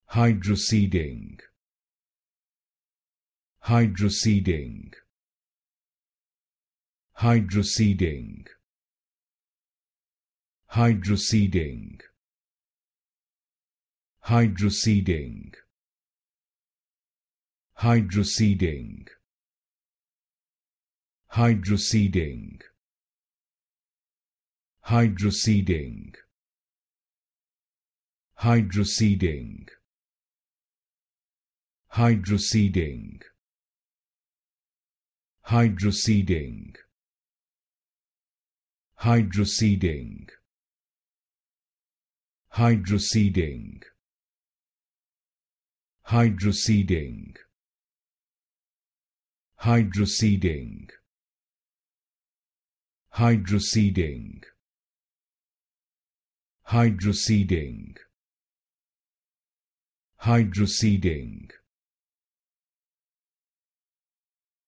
Hydroseeding. Hydroseeding. Hydroseeding. Hydroseeding. Hydroseeding. Hydroseeding. Hydroseeding. Hydroseeding. Hydroseeding. Hydroseeding. Hydroseeding. Hydroseeding. Hydroseeding. Hydroseeding. Hydroseeding. Hydroseeding. Hydroseeding. Hydroseeding.